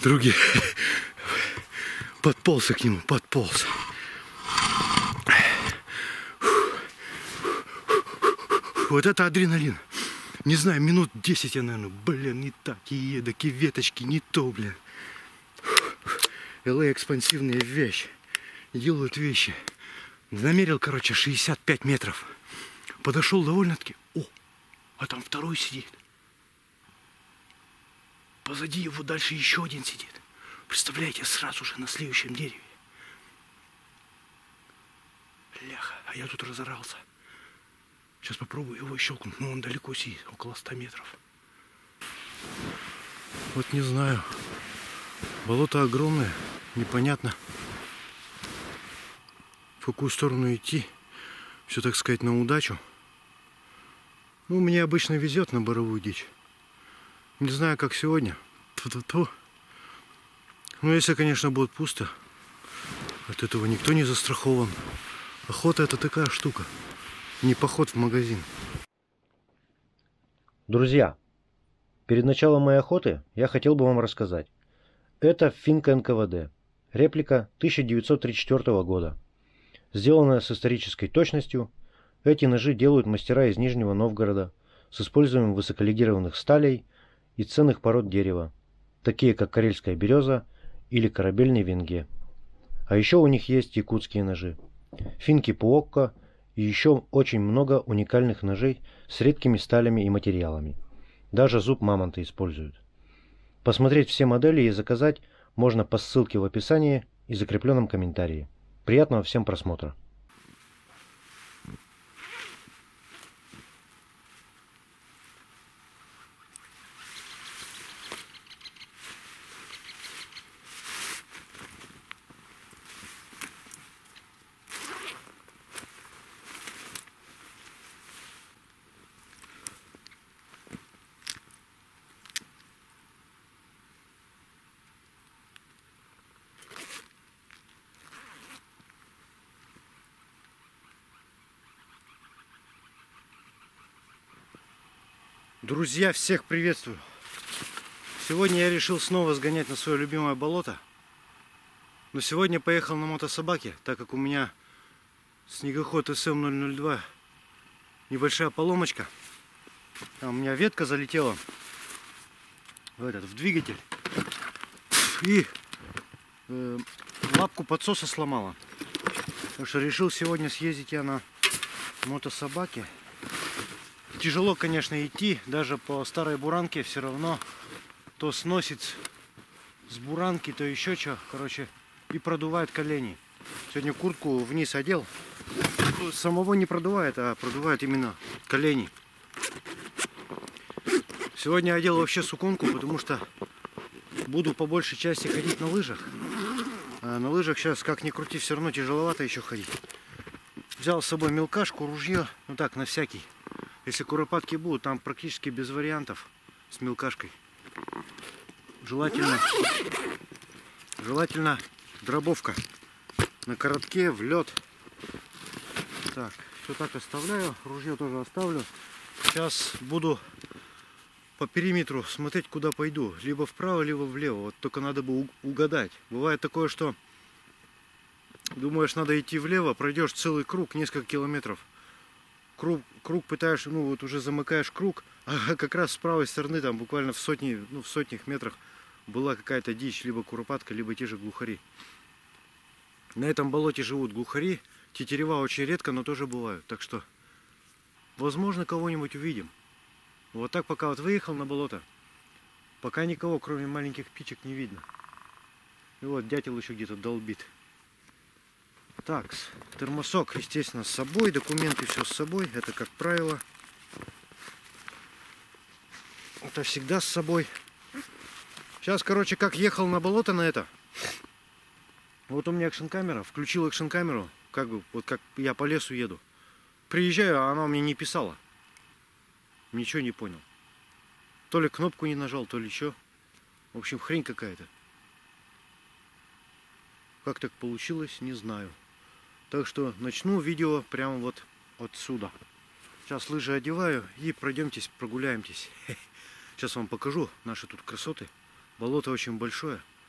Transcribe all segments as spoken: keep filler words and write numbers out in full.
Другие. Подполз к нему, подполз. Вот это адреналин. Не знаю, минут десять я, наверное, блин, не так, и едок, и веточки, не то, блин. эл эй экспансивные вещи. Делают вещи. Намерил, короче, шестьдесят пять метров. Подошел довольно-таки. О, а там второй сидит. Позади его дальше еще один сидит. Представляете, сразу же на следующем дереве. Бляха, а я тут разорался. Сейчас попробую его щелкнуть, но он далеко сидит, около ста метров. Вот не знаю. Болото огромное, непонятно, в какую сторону идти. Все, так сказать, на удачу. Ну, мне обычно везет на боровую дичь. Не знаю, как сегодня. Ту-ту-ту. Ну, если, конечно, будет пусто, от этого никто не застрахован. Охота — это такая штука. Не поход в магазин. Друзья, перед началом моей охоты я хотел бы вам рассказать. Это финка эн ка вэ дэ. Реплика тысяча девятьсот тридцать четвёртого года. Сделанная с исторической точностью, эти ножи делают мастера из Нижнего Новгорода с использованием высоколегированных сталей и ценных пород дерева, такие как карельская береза или корабельный венге. А еще у них есть якутские ножи, финки пуокко и еще очень много уникальных ножей с редкими сталями и материалами. Даже зуб мамонта используют. Посмотреть все модели и заказать можно по ссылке в описании и закрепленном комментарии. Приятного всем просмотра! Друзья, всех приветствую! Сегодня я решил снова сгонять на свое любимое болото. Но сегодня поехал на мотособаке, так как у меня снегоход эс эм ноль ноль два небольшая поломочка. Там у меня ветка залетела в этот в двигатель и э, лапку подсоса сломала. Так что решил сегодня съездить я на мотособаке. Тяжело, конечно, идти, даже по старой буранке все равно то сносит с буранки, то еще что, короче, и продувает колени. Сегодня куртку вниз одел, самого не продувает, а продувает именно колени. Сегодня одел вообще суконку, потому что буду по большей части ходить на лыжах. А на лыжах сейчас, как ни крути, все равно тяжеловато еще ходить. Взял с собой мелкашку, ружье, ну так, на всякий. Если куропатки будут, там практически без вариантов с мелкашкой. Желательно, желательно дробовка на коротке, в лед. Так, все так оставляю, ружье тоже оставлю. Сейчас буду по периметру смотреть, куда пойду. Либо вправо, либо влево. Вот только надо бы угадать. Бывает такое, что думаешь, надо идти влево, пройдешь целый круг, несколько километров. Круг, круг пытаешь, ну вот уже замыкаешь круг, а как раз с правой стороны, там буквально в сотни, ну в сотнях метрах была какая-то дичь, либо куропатка, либо те же глухари. На этом болоте живут глухари, тетерева очень редко, но тоже бывают. Так что, возможно, кого-нибудь увидим. Вот так пока вот выехал на болото, пока никого, кроме маленьких птичек, не видно. И вот дятел еще где-то долбит. Так, термосок, естественно, с собой, документы все с собой, это как правило. Это всегда с собой. Сейчас, короче, как ехал на болото на это. Вот у меня экшн-камера, включил экшн-камеру, как бы, вот как я по лесу еду. Приезжаю, а она у меня не писала. Ничего не понял. То ли кнопку не нажал, то ли что. В общем, хрень какая-то. Как так получилось, не знаю. Так что начну видео прямо вот отсюда. Сейчас лыжи одеваю и пройдемтесь, прогуляемтесь. Сейчас вам покажу наши тут красоты. Болото очень большое.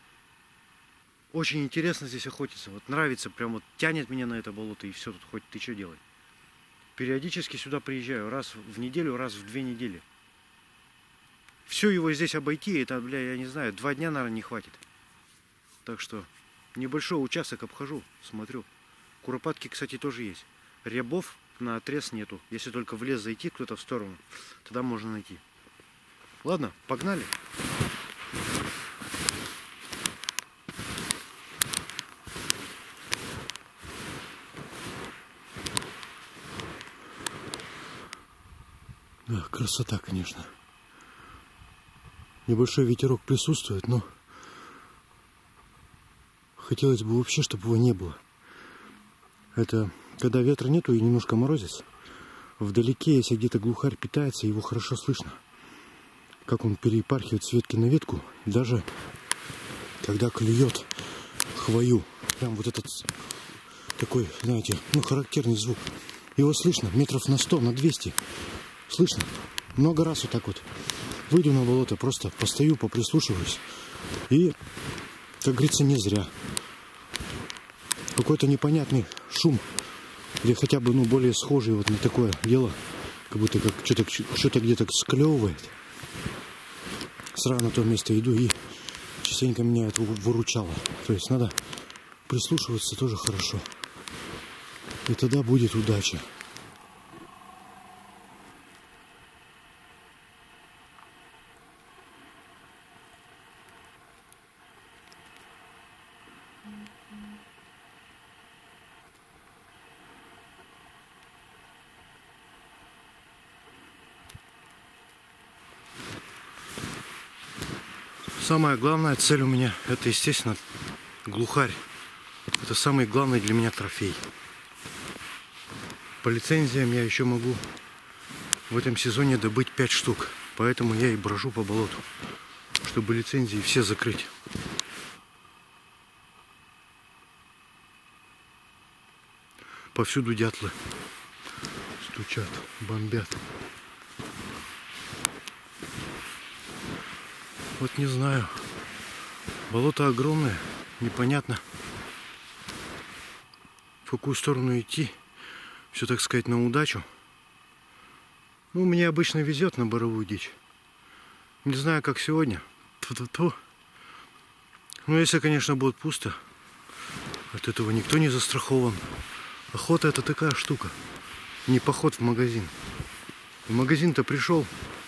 Очень интересно здесь охотиться. Вот нравится, прям вот тянет меня на это болото, и все, тут хоть ты что делай. Периодически сюда приезжаю, раз в неделю, раз в две недели. Все его здесь обойти, это, бля, я не знаю, два дня, наверное, не хватит. Так что небольшой участок обхожу, смотрю. Куропатки, кстати, тоже есть. Рябов на отрез нету. Если только в лес зайти кто-то в сторону, тогда можно найти. Ладно, погнали. Да, красота, конечно. Небольшой ветерок присутствует, но хотелось бы вообще, чтобы его не было. Это когда ветра нету и немножко морозец. Вдалеке, если где-то глухарь питается, его хорошо слышно. Как он перепархивает с ветки на ветку. Даже когда клюет хвою. Прям вот этот такой, знаете, ну, характерный звук. Его слышно метров на сто, на двести. Слышно. Много раз вот так вот. Выйду на болото, просто постою, поприслушиваюсь. И, как говорится, не зря. Какой-то непонятный шум. Или хотя бы, ну, более схожий вот на такое дело. Как будто как что-то что-то где-то склевывает. Сразу на то место иду, и частенько меня это выручало. То есть надо прислушиваться тоже хорошо. И тогда будет удача. Самая главная цель у меня, это, естественно, глухарь. Это самый главный для меня трофей. По лицензиям я еще могу в этом сезоне добыть пять штук. Поэтому я и брожу по болоту, чтобы лицензии все закрыть. Повсюду дятлы стучат, бомбят. Вот не знаю. Болото огромное, непонятно, в какую сторону идти. Все, так сказать, на удачу. Ну, мне обычно везет на боровую дичь. Не знаю, как сегодня. Ту-ту-ту. Ну, если, конечно, будет пусто, от этого никто не застрахован. Охота — это такая штука. Не поход в магазин. В магазин-то пришел,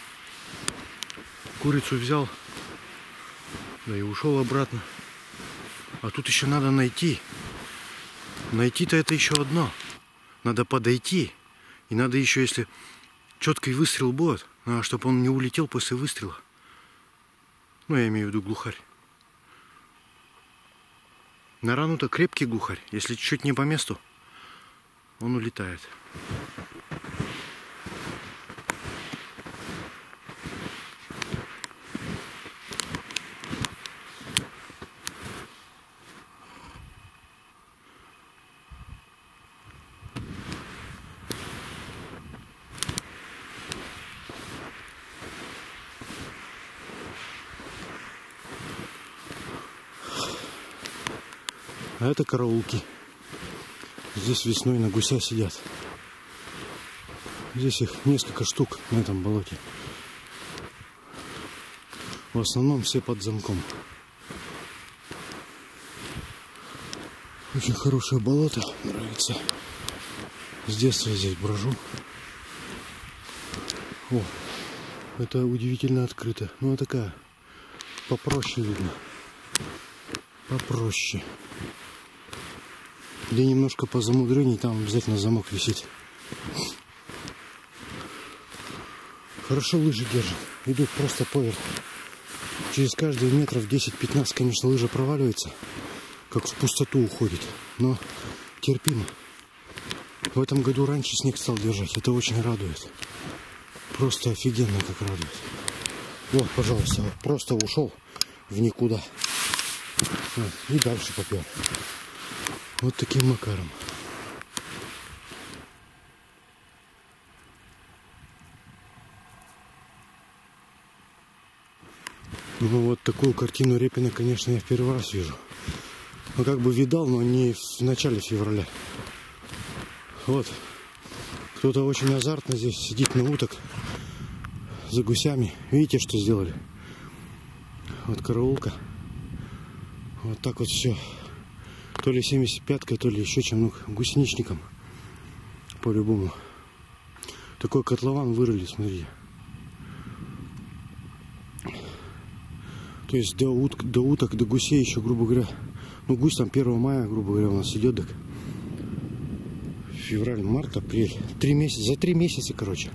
курицу взял, да и ушел обратно. А тут еще надо найти. Найти-то это еще одно. Надо подойти. И надо еще, если четкий выстрел будет, надо, чтобы он не улетел после выстрела. Ну, я имею в виду глухарь. На рану-то крепкий глухарь. Если чуть-чуть не по месту, он улетает. А это караулки. Здесь весной на гуся сидят. Здесь их несколько штук на этом болоте. В основном все под замком. Очень хорошее болото, нравится. С детства здесь брожу. О, это удивительно открыто. Ну, такая попроще видно. Попроще. Где немножко по замудрению, там обязательно замок висит. Хорошо лыжи держат. Идут просто поверх. Через каждые метров десять-пятнадцать, конечно, лыжа проваливается. Как в пустоту уходит. Но терпимо. В этом году раньше снег стал держать. Это очень радует. Просто офигенно как радует. Вот, пожалуйста, вот просто ушел в никуда. Вот, и дальше попер. Вот таким макаром. Ну вот такую картину Репина, конечно, я в первый раз вижу. Ну, как бы видал, но не в начале февраля. Вот. Кто-то очень азартно здесь сидит на уток за гусями. Видите, что сделали? Вот караулка. Вот так вот все. То ли семьдесят пяткой, то ли еще чем, ну, гусеничником. По-любому. Такой котлован вырыли, смотрите. То есть до уток, до уток, до гусей еще, грубо говоря. Ну, гусь там первого мая, грубо говоря, у нас идет. Так. Февраль, март, апрель. Три месяца. За три месяца, короче.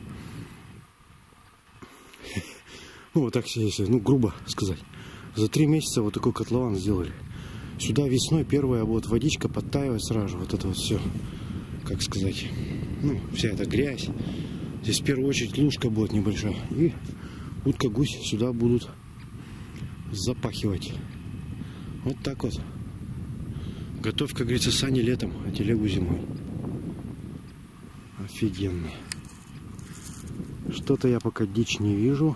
Ну, вот так, если, ну, грубо сказать. За три месяца вот такой котлован сделали. Сюда весной первая вот водичка подтаивает сразу. Вот это вот все. Как сказать. Ну, вся эта грязь. Здесь в первую очередь лужка будет небольшая. И утка, гусь сюда будут запахивать. Вот так вот. Готовь, как говорится, сани летом, а телегу зимой. Офигенно. Что-то я пока дичь не вижу.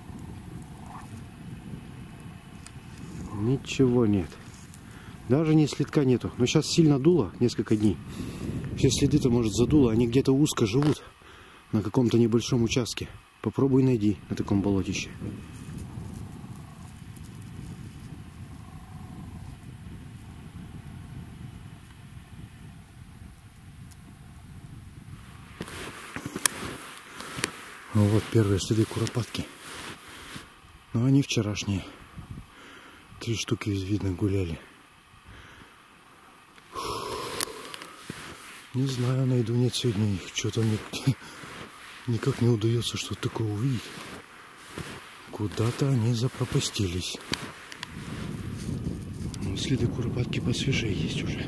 Ничего нет. Даже ни следка нету. Но сейчас сильно дуло несколько дней. Все следы-то, может, задуло. Они где-то узко живут. На каком-то небольшом участке. Попробуй найди на таком болотище. Вот первые следы куропатки. Но они вчерашние. Три штуки, видно, гуляли. Не знаю, найду, нет сегодня их. Что-то мне никак не удается что-то такое увидеть. Куда-то они запропастились. Но следы куропатки посвежее есть уже.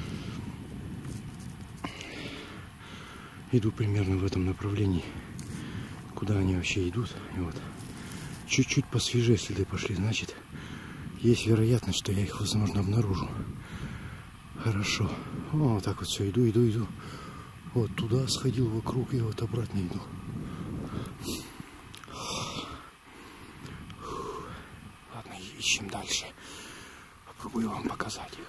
Иду примерно в этом направлении. Куда они вообще идут. И вот чуть-чуть посвежее следы пошли. Значит, есть вероятность, что я их, возможно, обнаружу. Хорошо. О, вот так вот все. Иду, иду, иду. Вот туда сходил вокруг и вот обратно иду. Ладно, ищем дальше. Попробую вам показать их.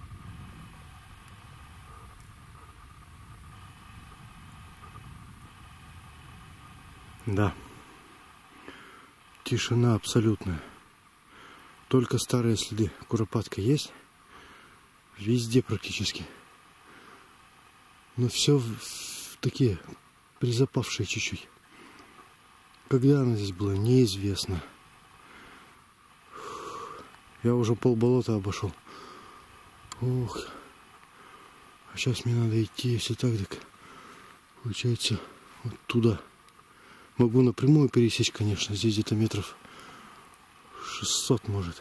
Да. Тишина абсолютная. Только старые следы. Куропатка есть. Везде практически. Но все такие призапавшие чуть-чуть. Когда она здесь была, неизвестно. Я уже полболота обошел. Ох. А сейчас мне надо идти, если так, так получается вот туда. Могу напрямую пересечь, конечно. Здесь где-то метров шестьсот, может.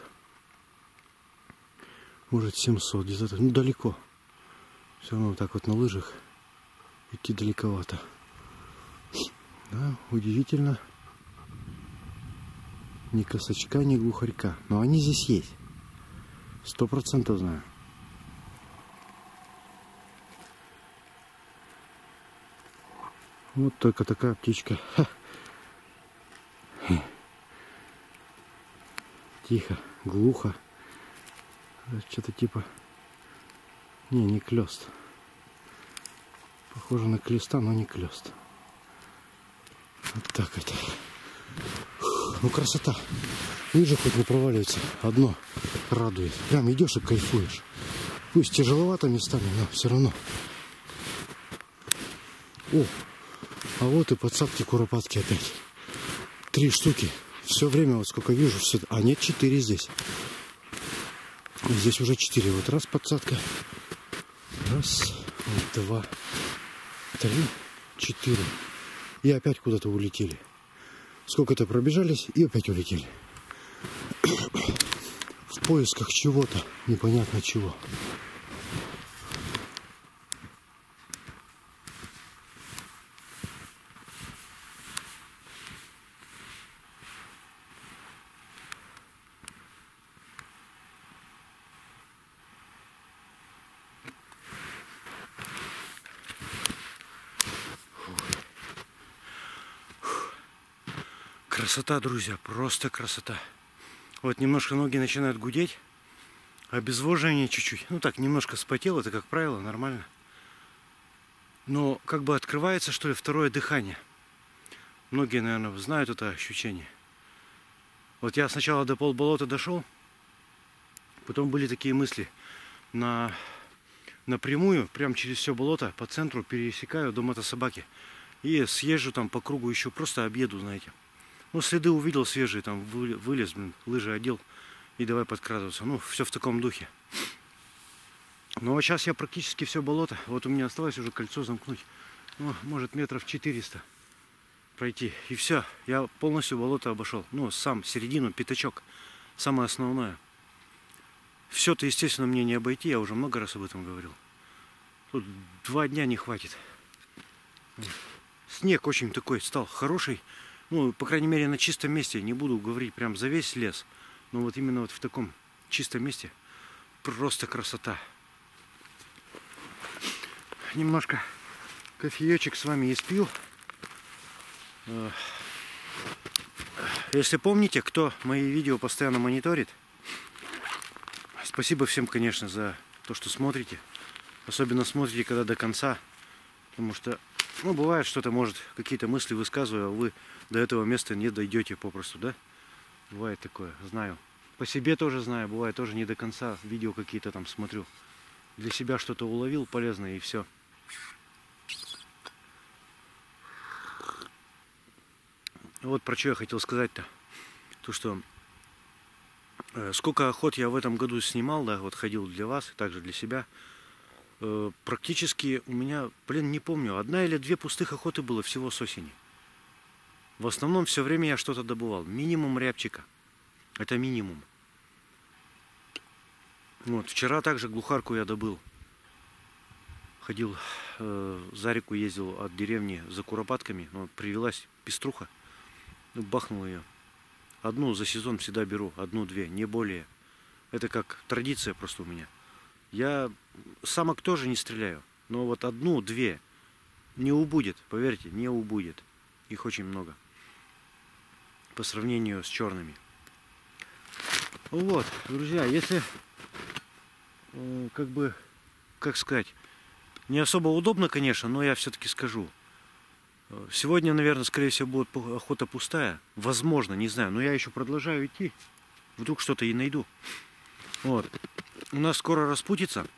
Может, семьсот. Где-то так. Ну, далеко. Все равно вот так вот на лыжах идти далековато. Да, удивительно. Ни косачка, ни глухарька. Но они здесь есть. Сто процентов знаю. Вот только такая птичка. Ха. Тихо, глухо. Что-то типа... Не, не клёст. Похоже на клеста, но не клёст. Вот так это. Ну, красота. Лыжи хоть не проваливаются. Одно радует. Прям идешь и кайфуешь. Пусть тяжеловато местами, но все равно. О, а вот и подсадки куропатки опять. Три штуки. Все время, вот сколько вижу, все... А нет, четыре здесь. Здесь уже четыре. Вот раз подсадка. Раз, два, три, четыре. И опять куда-то улетели. Сколько-то пробежались и опять улетели. В поисках чего-то. Непонятно чего. Красота, друзья, просто красота. Вот немножко ноги начинают гудеть. Обезвоживание чуть-чуть. Ну так, немножко спотел, это как правило нормально. Но как бы открывается, что ли, второе дыхание. Многие, наверное, знают это ощущение. Вот я сначала до полболота дошел, потом были такие мысли. На, напрямую, прям через все болото, по центру пересекаю до мотособаки. И съезжу там по кругу еще, просто объеду, знаете. Ну, следы увидел свежие, там вылез, блин, лыжи одел и давай подкрадываться. Ну, все в таком духе. Ну, а сейчас я практически все болото. Вот у меня осталось уже кольцо замкнуть. Ну, может, метров четыреста пройти. И все, я полностью болото обошел. Ну, сам, середину, пятачок. Самое основное. Все-то, естественно, мне не обойти. Я уже много раз об этом говорил. Тут два дня не хватит. Снег очень такой стал хороший. Ну, по крайней мере, на чистом месте. Не буду говорить прям за весь лес. Но вот именно вот в таком чистом месте. Просто красота. Немножко кофеечек с вами испил. Если помните, кто мои видео постоянно мониторит, спасибо всем, конечно, за то, что смотрите. Особенно смотрите, когда до конца. Потому что, ну, бывает, что-то может, какие-то мысли высказываю, а вы до этого места не дойдете попросту, да? Бывает такое, знаю. По себе тоже знаю, бывает тоже не до конца видео какие-то там смотрю. Для себя что-то уловил полезное и все. Вот про что я хотел сказать-то. То, что э, сколько охот я в этом году снимал, да, вот ходил для вас, и также для себя. Э, практически у меня, блин, не помню, одна или две пустых охоты было всего с осени. В основном все время я что-то добывал. Минимум рябчика. Это минимум. Вот, вчера также глухарку я добыл. Ходил э, за реку, ездил от деревни за куропатками. Но привелась пеструха. Ну, бахнул ее. Одну за сезон всегда беру. Одну-две, не более. Это как традиция просто у меня. Я самок тоже не стреляю. Но вот одну-две не убудет. Поверьте, не убудет. Их очень много. По сравнению с черными. Вот, друзья, если э, как бы, как сказать, не особо удобно, конечно, но я все-таки скажу. Сегодня, наверное, скорее всего, будет охота пустая. Возможно, не знаю, но я еще продолжаю идти. Вдруг что-то и найду. Вот. У нас скоро распутится.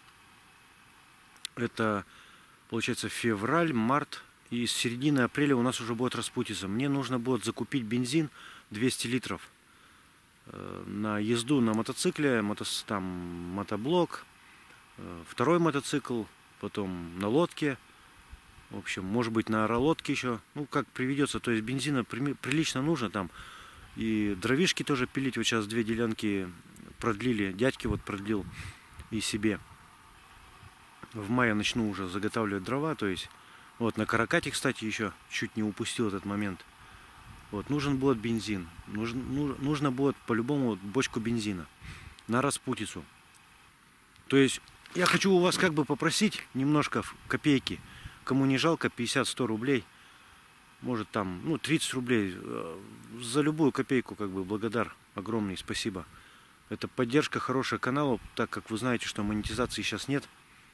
Это, получается, февраль, март. И с середины апреля у нас уже будет распутиться. Мне нужно будет закупить бензин двести литров. На езду на мотоцикле, мотос, там мотоблок, второй мотоцикл, потом на лодке, в общем, может быть на ролодке еще, ну как приведется, то есть бензина прилично нужно там, и дровишки тоже пилить, вот сейчас две делянки продлили, дядьки вот продлил и себе. В мае начну уже заготавливать дрова, то есть, вот на каракате, кстати, еще чуть не упустил этот момент. Вот, нужен будет бензин. Нужно, нужно будет по-любому бочку бензина на распутицу. То есть я хочу у вас как бы попросить немножко копейки. Кому не жалко, пятьдесят-сто рублей. Может там, ну, тридцать рублей. За любую копейку как бы благодар. Огромный спасибо. Это поддержка хорошая канала, так как вы знаете, что монетизации сейчас нет.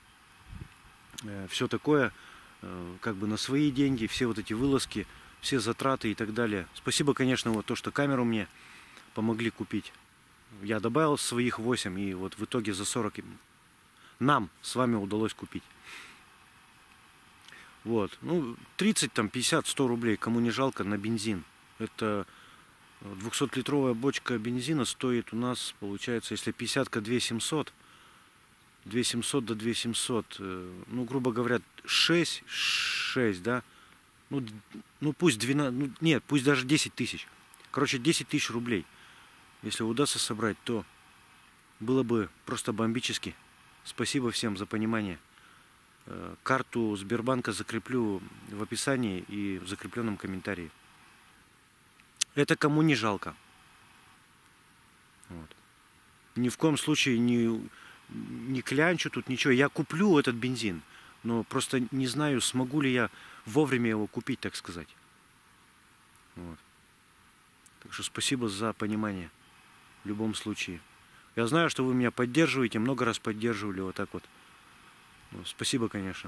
Все такое, как бы на свои деньги, все вот эти вылазки, все затраты и так далее. Спасибо, конечно, вот то, что камеру мне помогли купить. Я добавил своих восемь, и вот в итоге за сорок нам с вами удалось купить. Вот. Ну, тридцать, там, пятьдесят, сто рублей, кому не жалко, на бензин. Это двухсотлитровая бочка бензина стоит у нас, получается, если пятидесятка две тысячи семьсот, две тысячи семьсот до две тысячи семьсот, ну, грубо говоря, шесть, шесть, да? Ну, ну пусть двенадцать, ну, нет, пусть даже десять тысяч. Короче, десять тысяч рублей. Если удастся собрать, то было бы просто бомбически. Спасибо всем за понимание. Карту Сбербанка закреплю в описании и в закрепленном комментарии. Это кому не жалко. Вот. Ни в коем случае не, не клянчу тут ничего. Я куплю этот бензин, но просто не знаю, смогу ли я вовремя его купить, так сказать. Вот. Так что спасибо за понимание в любом случае. Я знаю, что вы меня поддерживаете, много раз поддерживали, вот так вот. Ну, спасибо, конечно.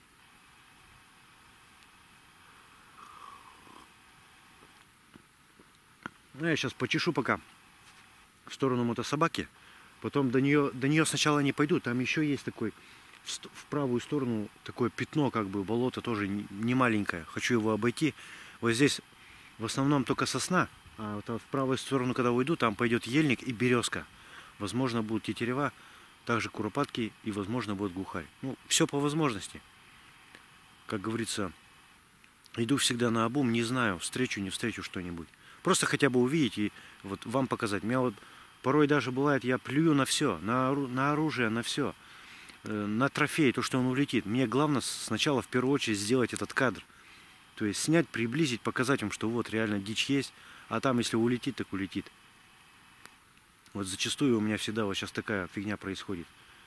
Ну, я сейчас почешу пока в сторону мотособаки. Потом до нее, до нее сначала не пойду. Там еще есть такой, в, в правую сторону, такое пятно, как бы, болото тоже не, не маленькое. Хочу его обойти. Вот здесь в основном только сосна. А вот в правую сторону, когда уйду, там пойдет ельник и березка. Возможно, будут тетерева, также куропатки и, возможно, будет глухарь. Ну, все по возможности. Как говорится, иду всегда наобум, не знаю, встречу, не встречу что-нибудь. Просто хотя бы увидеть и вот вам показать. Меня вот порой даже бывает, я плюю на все, на, ору, на оружие, на все, э, на трофей, то, что он улетит. Мне главное сначала в первую очередь сделать этот кадр. То есть снять, приблизить, показать вам, что вот реально дичь есть, а там если улетит, так улетит. Вот зачастую у меня всегда вот сейчас такая фигня происходит.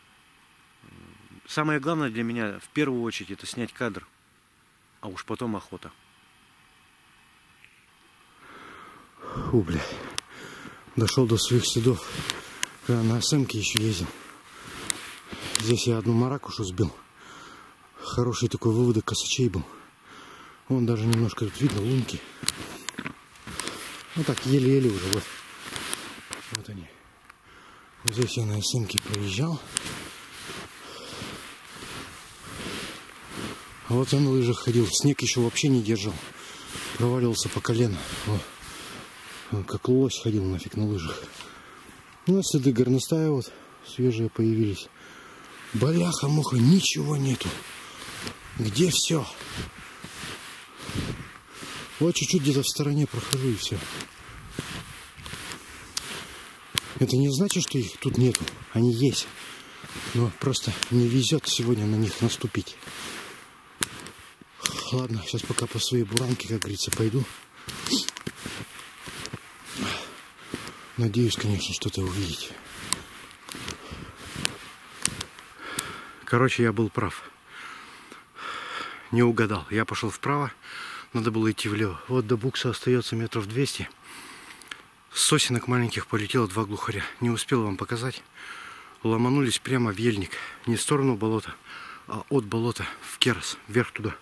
Самое главное для меня в первую очередь это снять кадр, а уж потом охота. Фу, бля. Дошел до своих следов, когда на СМке еще ездил. Здесь я одну маракушу сбил. Хороший такой выводок косачей был. Вон даже немножко тут видно лунки. Ну так, еле-еле уже, вот. Вот они. Здесь я на СМке проезжал. А вот я на лыжах ходил. Снег еще вообще не держал. Проваливался по колено. О. Как лось ходил нафиг на лыжах. Ну, следы горностая вот свежие появились. Бляха-муха, ничего нету. Где все? Вот чуть-чуть где-то в стороне прохожу и все. Это не значит, что их тут нету. Они есть. Но просто не везет сегодня на них наступить. Ладно, сейчас пока по своей буранке, как говорится, пойду. Надеюсь, конечно, что-то увидеть. Короче, я был прав. Не угадал. Я пошел вправо. Надо было идти влево. Вот до букса остается метров двести. С сосенок маленьких полетело два глухаря. Не успел вам показать. Ломанулись прямо в ельник. Не в сторону болота, а от болота в Керос. Вверх туда.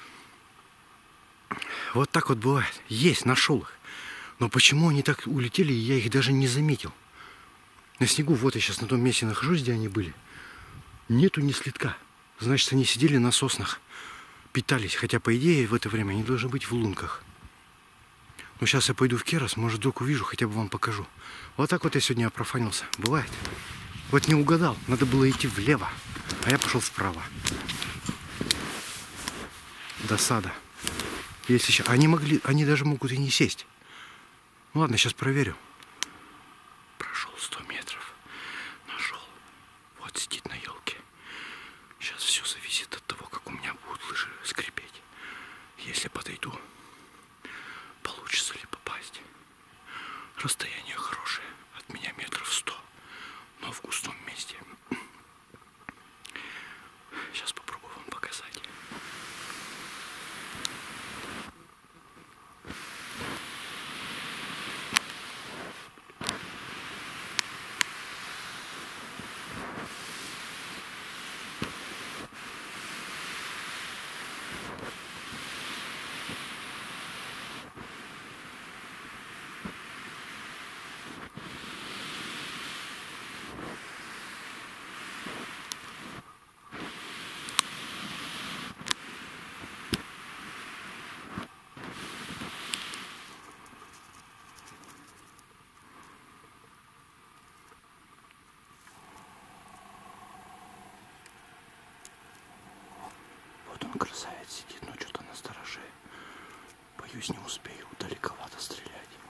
Вот так вот бывает. Есть, нашел их. Но почему они так улетели, я их даже не заметил. На снегу, вот я сейчас на том месте нахожусь, где они были. Нету ни следка. Значит, они сидели на соснах, питались. Хотя, по идее, в это время они должны быть в лунках. Но сейчас я пойду в Керос, может, вдруг увижу, хотя бы вам покажу. Вот так вот я сегодня опрофанился. Бывает. Вот не угадал. Надо было идти влево, а я пошел вправо. Досада. Если сейчас... Они могли... Они даже могут и не сесть. Ну ладно, сейчас проверю. Прошел сто метров. Нашел. Вот сидит на елке. Сейчас все зависит от того, как у меня будут лыжи скрипеть. Если подойду, получится ли попасть. Расстояние хорошее. От меня метров сто. Но в густом месте. Сейчас попробую вам показать. Он красавец сидит, но что-то настороже. Боюсь, не успею, далековато стрелять.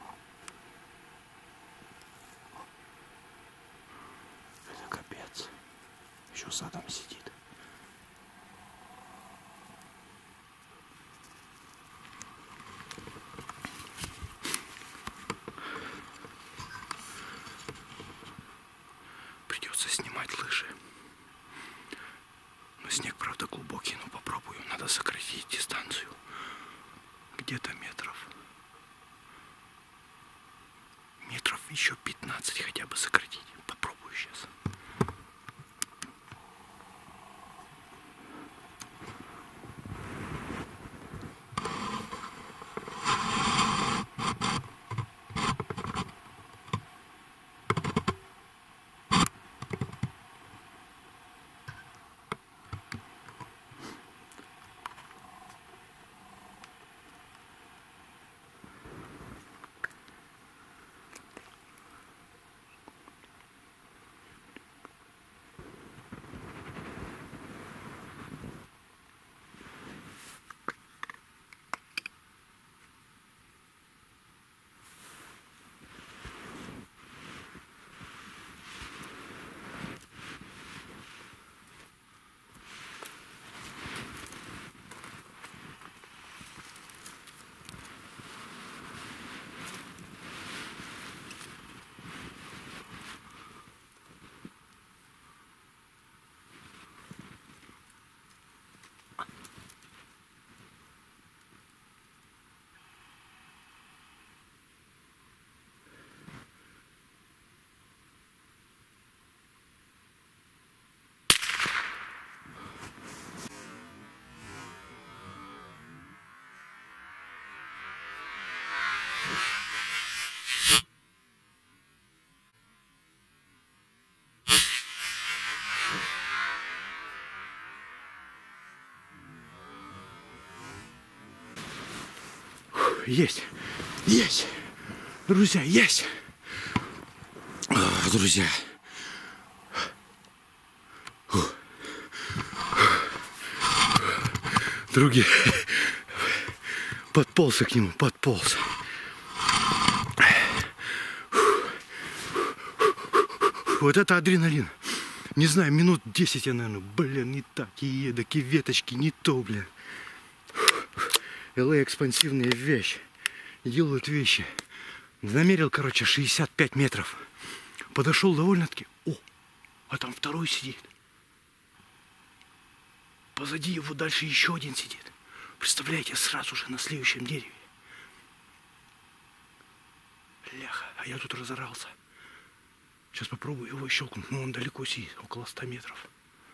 Это капец. Еще задом сидит. Придется снимать лыжи. Но снег, правда, глубокий, но попробую. Надо сократить дистанцию. Где-то метров. Метров еще пятнадцать хотя бы сократить. Попробую сейчас. Есть, есть, друзья, есть, друзья. Другие, подполз к нему, подполз. Вот это адреналин. Не знаю, минут десять я, наверное, блин, не так, и эдак, и веточки, не то, блин. эл эй экспансивные вещи. Делают вещи. Намерил, короче, шестьдесят пять метров. Подошел довольно-таки. О, а там второй сидит. Позади его дальше еще один сидит. Представляете, сразу же на следующем дереве. Ляха, а я тут разорался. Сейчас попробую его щелкнуть, но он далеко сидит, около ста метров.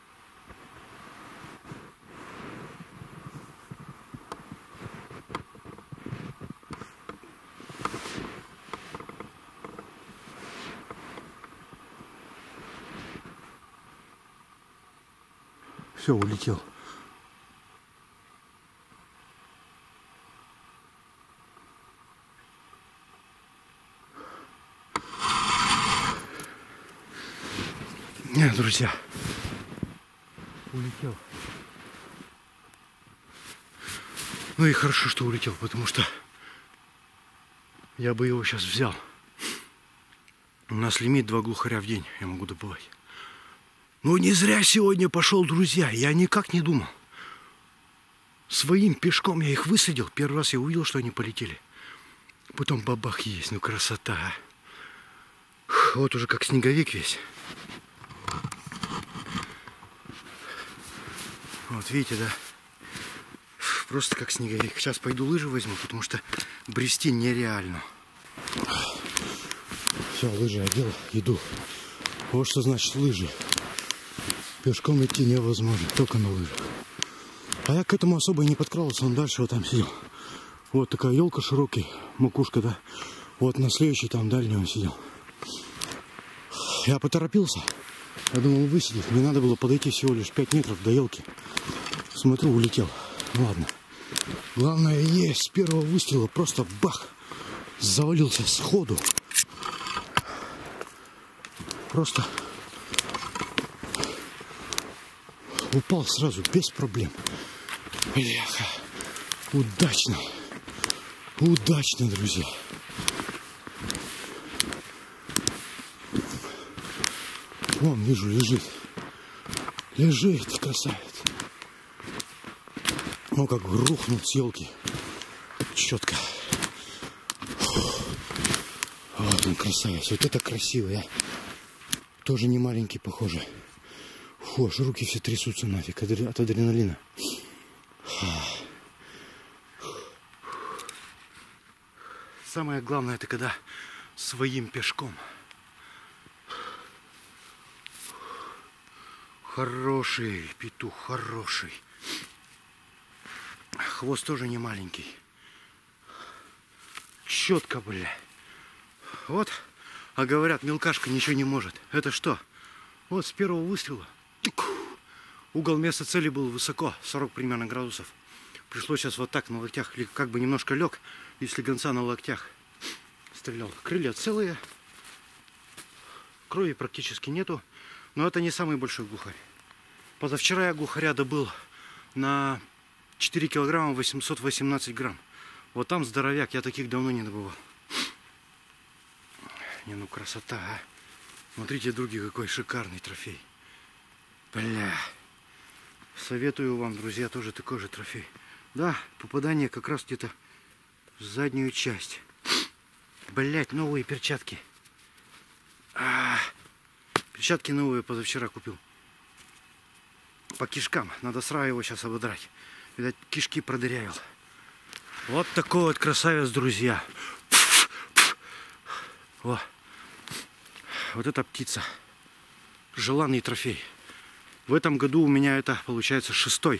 Все, улетел. Нет, друзья, улетел. Ну и хорошо, что улетел, потому что я бы его сейчас взял. У нас лимит два глухаря в день я могу добывать. Ну не зря сегодня пошел, друзья, я никак не думал. Своим пешком я их высадил, первый раз я увидел, что они полетели. Потом бабах есть, ну красота. Вот уже как снеговик весь. Вот видите, да? Просто как снеговик. Сейчас пойду лыжи возьму, потому что брести нереально. Все, лыжи одел, иду. Вот что значит лыжи. Пешком идти невозможно, только на лыжах. А я к этому особо и не подкрался, он дальше вот там сидел. Вот такая елка широкая, макушка, да. Вот на следующей там дальний он сидел. Я поторопился. Я думал высидеть. Мне надо было подойти всего лишь пять метров до елки. Смотрю, улетел. Ну ладно. Главное, есть с первого выстрела просто бах. Завалился сходу. Просто упал сразу, без проблем. Бляха. Удачно. Удачно, друзья. Вон, вижу, лежит. Лежит, красавец. Ну, как рухнул с елки. Четко. Вот он, красавец. Вот это красиво, а. Тоже не маленький, похоже. Фу, аж руки все трясутся нафиг от адреналина. Самое главное, это когда своим пешком. Хороший петух, хороший. Хвост тоже не маленький. Четко, бля. Вот. А говорят, мелкашка ничего не может. Это что? Вот с первого выстрела. Угол места цели был высоко, сорок примерно градусов. Пришлось сейчас вот так на локтях, как бы немножко лег, и слегонца на локтях стрелял. Крылья целые. Крови практически нету. Но это не самый большой глухарь. Позавчера я глухаря добыл на четыре килограмма восемьсот восемнадцать грамм. Вот там здоровяк, я таких давно не добывал. Не, ну красота, а. Смотрите, други, какой шикарный трофей. Бля. Советую вам, друзья, тоже такой же трофей. Да, попадание как раз где-то в заднюю часть. Блять, новые перчатки. А, перчатки новые позавчера купил. По кишкам. Надо сразу его сейчас ободрать. Видать, кишки продырявил. Вот такой вот красавец, друзья. Во. Вот эта птица. Желанный трофей. В этом году у меня это получается шестой.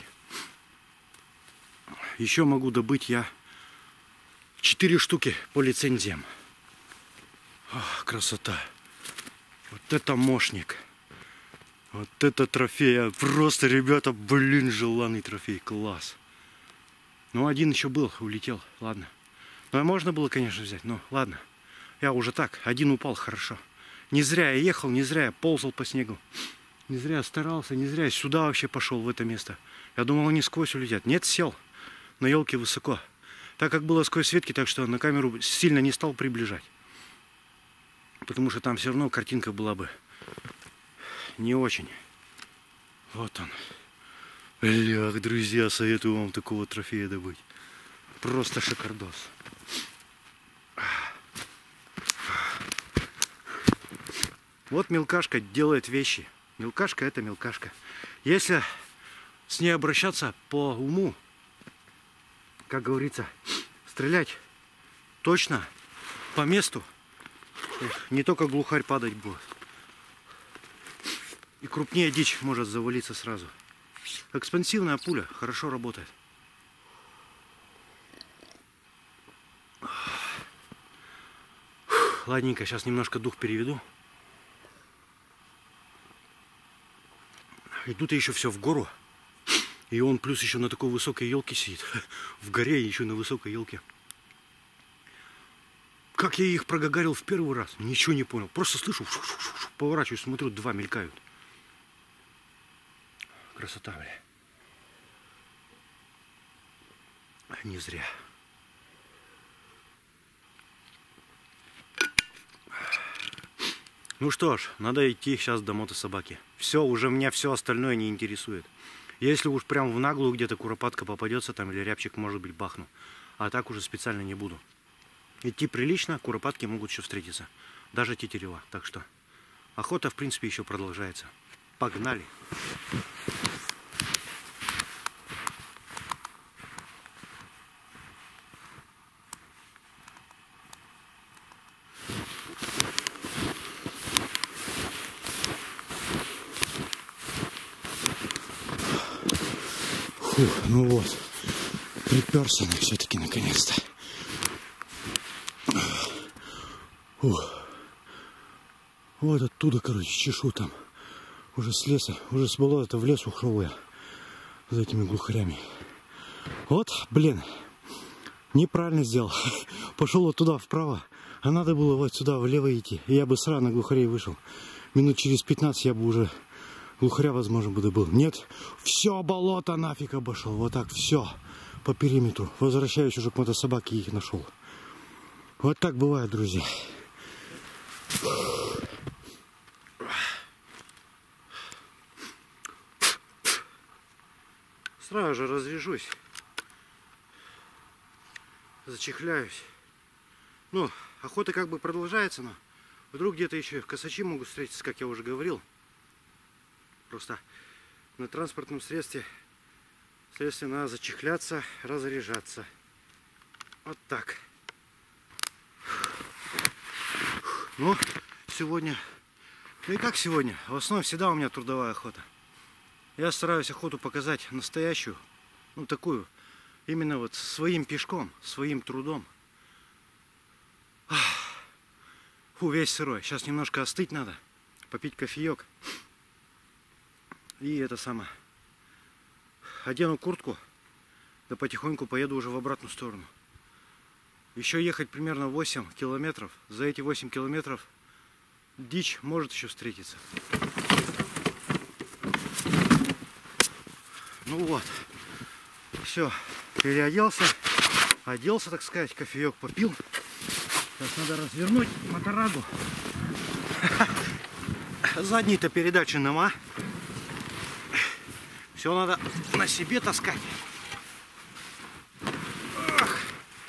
Еще могу добыть я четыре штуки по лицензиям. Ох, красота. Вот это мощник. Вот это трофей. Просто, ребята, блин, желанный трофей. Класс. Ну, один еще был, улетел. Ладно. Ну, можно было, конечно, взять. Но ладно. Я уже так. Один упал, хорошо. Не зря я ехал, не зря я ползал по снегу. Не зря старался, не зря я сюда вообще пошел, в это место. Я думал, они сквозь улетят. Нет, сел. На елке высоко. Так как было сквозь ветки, так что на камеру сильно не стал приближать. Потому что там все равно картинка была бы не очень. Вот он. Эх, друзья, советую вам такого трофея добыть. Просто шикардос. Вот мелкашка делает вещи. Мелкашка — это мелкашка. Если с ней обращаться по уму, как говорится, стрелять точно по месту, не только глухарь падать будет. И крупнее дичь может завалиться сразу. Экспансивная пуля хорошо работает. Ладненько, сейчас немножко дух переведу. И тут еще все в гору. И он плюс еще на такой высокой елке сидит. В горе, еще на высокой елке. Как я их прогагарил в первый раз, ничего не понял. Просто слышу, поворачиваюсь, смотрю, два мелькают. Красота, бля. Не зря. Ну что ж, надо идти сейчас до мотособаки. Все, уже меня все остальное не интересует. Если уж прям в наглую где-то куропатка попадется там или рябчик, может быть, бахну. А так уже специально не буду. Идти прилично, куропатки могут еще встретиться. Даже тетерева. Так что охота, в принципе, еще продолжается. Погнали! Фух, ну вот, приперся на все-таки наконец-то. Фух. Вот оттуда, короче, чешу там. Уже с леса, уже с болота в лес ушел я за этими глухарями. Вот, блин, неправильно сделал. Пошел вот туда вправо, а надо было вот сюда влево идти. И я бы сразу на глухарей вышел. Минут через пятнадцать я бы уже глухаря, возможно, бы добыл. Нет, все болото нафиг обошел. Вот так, все по периметру. Возвращаюсь уже к мотособаке и их нашел. Вот так бывает, друзья. Сразу же разряжусь. Зачехляюсь. Ну, охота как бы продолжается, но вдруг где-то еще косачи могут встретиться, как я уже говорил. Просто на транспортном средстве, следствие, надо зачехляться, разряжаться. Вот так. Ну, сегодня... Ну и как сегодня? В основном всегда у меня трудовая охота. Я стараюсь охоту показать настоящую. Ну, такую. Именно вот своим пешком, своим трудом. Фу, весь сырой. Сейчас немножко остыть надо. Попить кофеек. И это самое. Одену куртку. Да потихоньку поеду уже в обратную сторону. Еще ехать примерно восемь километров. За эти восемь километров дичь может еще встретиться. Ну вот. Все. Переоделся. Оделся, так сказать. Кофеек попил. Сейчас надо развернуть мотораду. Задние-то передачи нема. Все надо на себе таскать. Ах.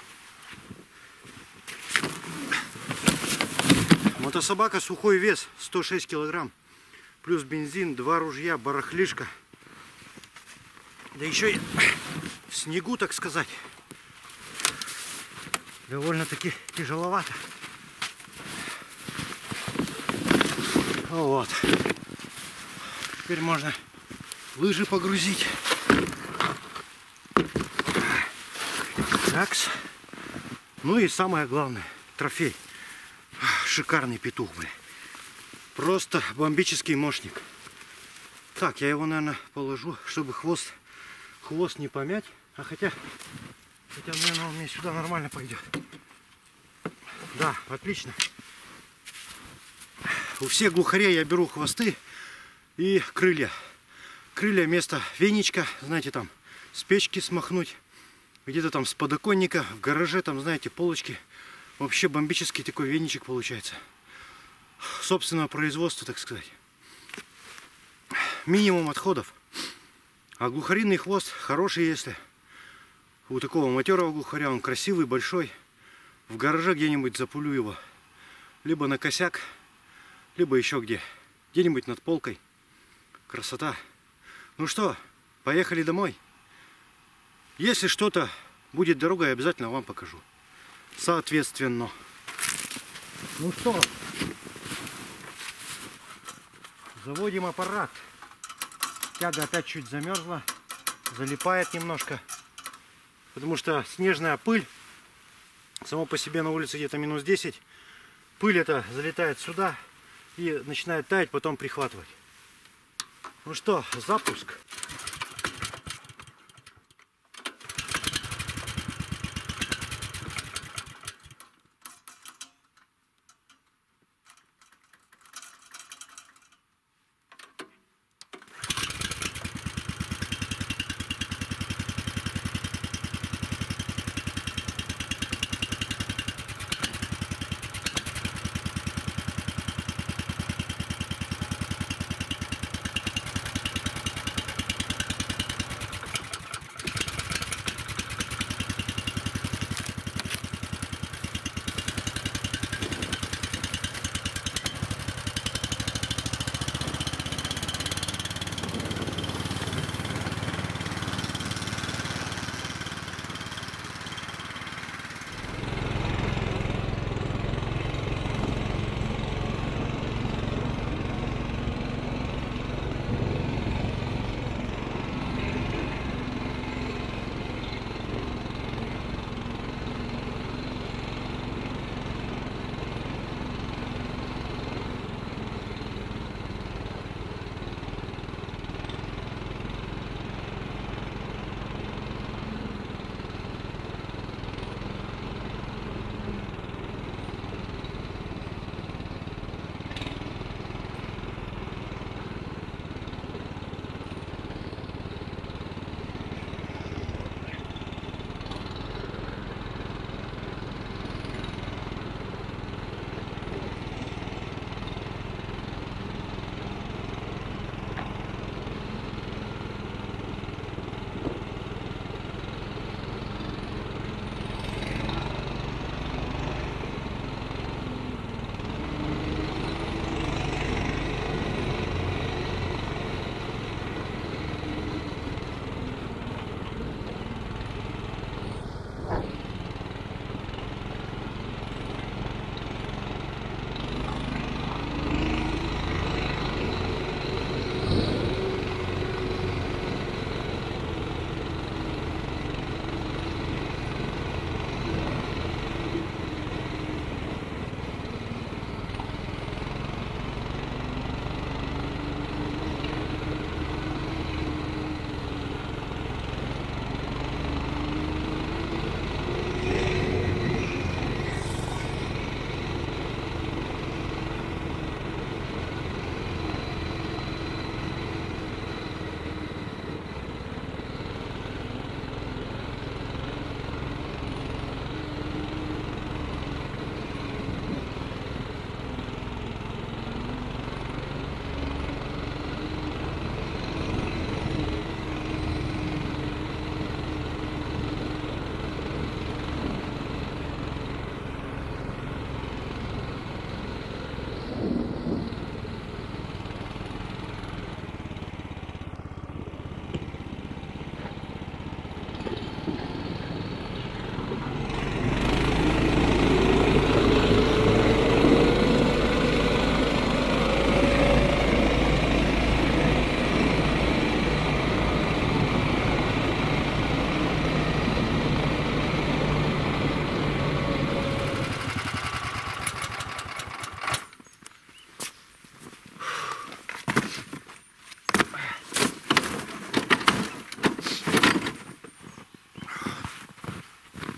Мотособака, сухой вес сто шесть килограмм. Плюс бензин, два ружья, барахлишка. Да еще и в снегу, так сказать. Довольно-таки тяжеловато. Вот. Теперь можно лыжи погрузить. Такс. Ну и самое главное, трофей. Шикарный петух, блин. Просто бомбический мощник. Так, я его, наверное, положу, чтобы хвост, хвост не помять. А хотя, хотя, наверное, он мне сюда нормально пойдет. Да, отлично. У всех глухарей я беру хвосты и крылья. Крылья вместо веничка, знаете, там с печки смахнуть. Где-то там с подоконника, в гараже, там, знаете, полочки. Вообще бомбический такой веничек получается. Собственного производства, так сказать. Минимум отходов. А глухариный хвост хороший, если у такого матерого глухаря, он красивый, большой. В гараже где-нибудь запулю его. Либо на косяк, либо еще где. Где-нибудь над полкой. Красота. Ну что, поехали домой. Если что-то будет дорогой, я обязательно вам покажу. Соответственно. Ну что, заводим аппарат. Тяга опять чуть замерзла, залипает немножко, потому что снежная пыль, само по себе на улице где-то минус десять, пыль эта залетает сюда и начинает таять, потом прихватывать. Ну что, запуск.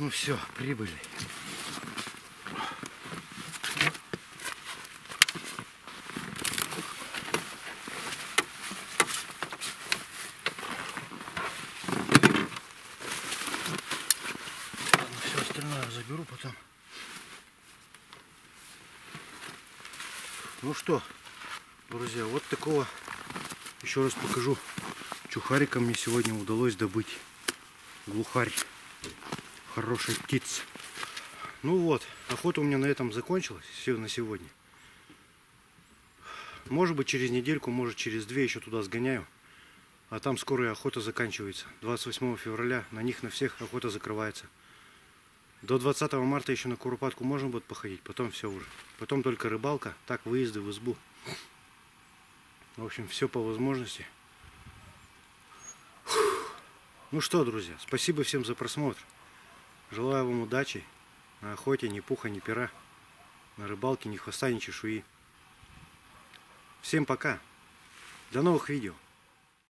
Ну все, прибыли. Ладно, все остальное заберу потом. Ну что, друзья, вот такого, еще раз покажу, чухарика мне сегодня удалось добыть. Глухарь. Хорошая птица. Ну вот, охота у меня на этом закончилась на сегодня. Может быть, через недельку, может, через две еще туда сгоняю. А там скоро и охота заканчивается. двадцать восьмого февраля на них на всех охота закрывается. До двадцатого марта еще на Куропатку можно будет походить, потом все уже. Потом только рыбалка, так выезды в избу. В общем, все по возможности. Ну что, друзья, спасибо всем за просмотр. Желаю вам удачи на охоте, ни пуха, ни пера, на рыбалке, ни хвоста, ни чешуи. Всем пока. До новых видео.